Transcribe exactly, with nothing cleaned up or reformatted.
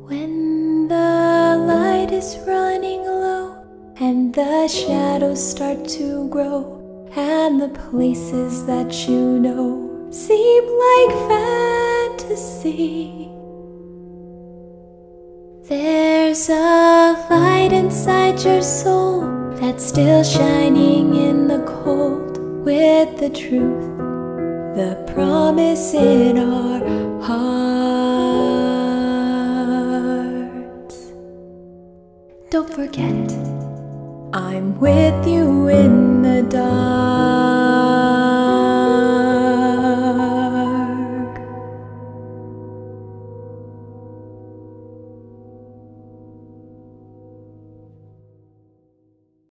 When the light is running low and the shadows start to grow, and the places that you know seem like fantasy, there's a light inside your soul that's still shining in the cold, with the truth, the promise in our hearts. Don't forget, I'm with you in the dark.